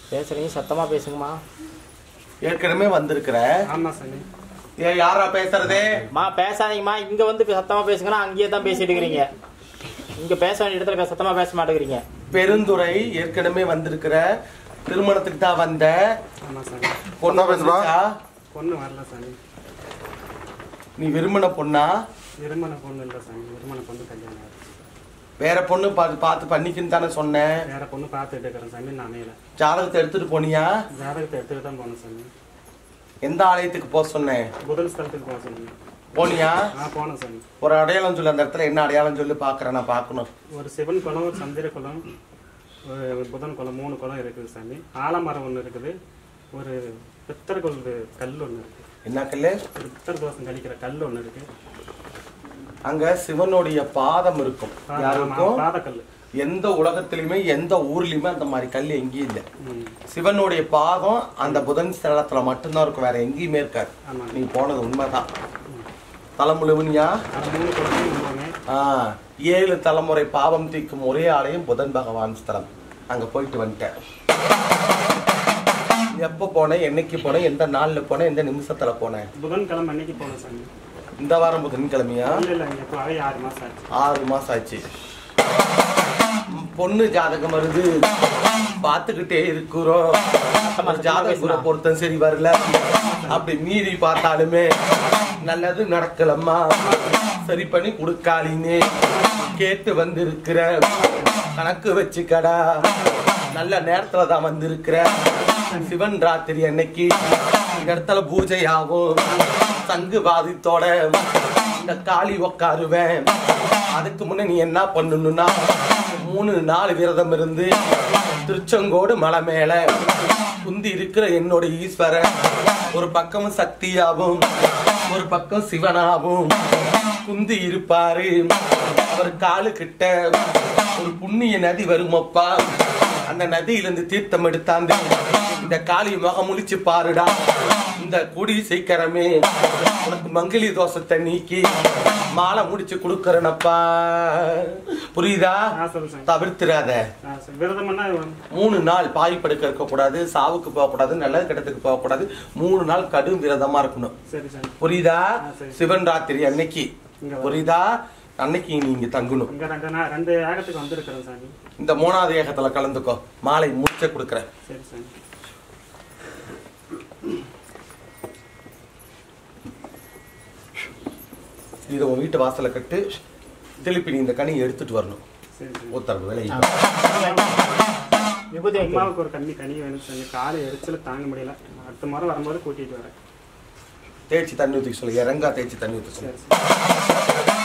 பேசுறீங்க, சத்தமா பேசுங்கம்மா. ஏற்கனவே வந்திருக்கிற. ஆமா சாமி. யாரா பேசுறதே? பேசாதீங்கம்மா. இங்க வந்து சத்தமா பேசுங்கன்னா அங்கேயே தான் பேசிட்டு இருக்கிறீங்க. இங்க பேச வேண்டிய இடத்துல சத்தமா பேச மாட்டேங்கிறீங்க. பெருந்துறை ஏற்கனவே வந்திருக்கிற. திருமணத்துக்கு தான் வந்த. ஆமா சாமி. பொண்ணா பேசுறா? பொண்ணு வரல சாமி. நீ விரும்பின பொண்ணா? விரும்பின பொண்ணு இல்ல சாமி. விரும்பின பொண்ணு கல்யாணம். வேற பொண்ணு பார்த்து பண்ணிக்கின்னு தானே சொன்னேன். வேற பொண்ணு பார்த்துட்டு இருக்கிறேன் சாமி. நான் அமையல. ஜாதகத்தை எடுத்துட்டு போனியா? ஜாதகத்தை எடுத்துட்டு தான் போனேன் சாமி. எந்த ஆலயத்துக்கு போக சொன்னேன்? புதன் ஸ்தலத்துக்கு போக சொன்னீங்க. போனியா? போனேன் சாமி. ஒரு அடையாளம் சொல்லு. அந்த இடத்துல என்ன அடையாளம் சொல்லி பாக்குறேன், நான் பாக்கணும். ஒரு சிவன் குளம், ஒரு சந்திர குளம், ஒரு புதன் குளம், 3 குளம் இருக்குது சாமி. ஆலமரம் ஒன்று இருக்குது. ஒரு பித்தர்கள் கல் ஒன்று இருக்கு. என்ன கல்லு? ஒரு பித்தர் தோஷம் கழிக்கிற கல் ஒன்று இருக்கு. அங்க சிவனுடைய பாதம் இருக்கும். யாருக்கும்? பாதக்கல். எந்த உலகத்திலுமே எந்த ஊர்லயுமே அந்த மாதிரி கல் எங்கேயும் இல்லை. சிவனுடைய பாதம் அந்த புதன் ஸ்தலத்துல மட்டும்தான் இருக்கும், வேற எங்கேயுமே இருக்காது. நீ போனது உண்மைதான். தலைமுழுவனியா? 7 தலைமுறை பாவம் தீர்க்கும் ஒரே ஆலயம் புதன் பகவான் ஸ்தலம். அங்க போயிட்டு வந்துட்டேன். எப்ப போனேன், என்னைக்கு போனேன், எந்த நாள்ல போனேன், எந்த நிமிஷத்துல போனேன்? புதன்கிழமை அன்னைக்கு போனேன் சாமி. இந்த வாரம் புதன்கிழமையா? 6 மாசம் ஆச்சு. 6 மாசம் ஆச்சு. பொண்ணு ஜாதகம் வருது, பார்த்துக்கிட்டே இருக்கிறோம். ஜாதகம் பொருத்தம் சரி வரல. அப்படி மீறி பார்த்தாலுமே நல்லது நடக்கலம்மா, சரி பண்ணி கொடுக்காளின்னு கேட்டு வந்திருக்கிற. கணக்கு வச்சுக்கடா, நல்ல நேரத்துல தான் வந்திருக்கிற. சிவன் ராத்திரி அன்னைக்கு இந்த இடத்துல பூஜை ஆகும். சங்கு வாதித்தோட இந்த காளி உக்காருவேன். அதுக்கு முன்ன நீ என்ன பண்ணணும்னா 3 நாள் விரதம் இருந்து திருச்செங்கோடு மலை மேல குந்தி இருக்கிற என்னோட ஈஸ்வரன் ஒரு பக்கம் சக்தியாவும் ஒரு பக்கம் சிவனாவும் குந்தி இருப்பாரு. அவர் காலு கிட்ட ஒரு புண்ணிய நதி வருமப்பா. அந்த நதியிலிருந்து தீர்த்தம் எடுத்தாந்து இந்த காளி முகம் முழிச்சு பாருடா. இந்த குடி சீக்கிரமே உனக்கு மங்கிலி தோஷத்தை நீக்கி மாலை முடிச்சு கொடுக்கறனப்பா. புரியுதா? தவிர்த்துறாத. 3 நாள் பாய் படுக்க இருக்க கூடாது, சாவுக்கு போக கூடாது, நல்லது கெட்டத்துக்கு போக கூடாது. 3 நாள் கடும் விரதமா இருக்கணும். புரியுதா? சிவன் ராத்திரி அன்னைக்கு. புரியுதா? அன்னைக்கு நீங்க தங்கணும். இந்த 3வது ஏகத்துல கலந்துக்கோ. மாலை முடிச்ச கொடுக்கறேன். இதை உன் வீட்டு வாசல கட்டு. திருப்பி நீ இந்த கனியை எடுத்துட்டு வரணும். உத்தரவு வேலை. அம்மாவுக்கு ஒரு கனி வேணும். காலை எரிச்சல தாங்க முடியல. அடுத்த முறை வரும்போது கூட்டிட்டு வரேன். தேய்ச்சி தண்ணி ஊற்றிக்க சொல்லு. இறங்கா தேய்ச்சி தண்ணி ஊற்ற சொல்லு.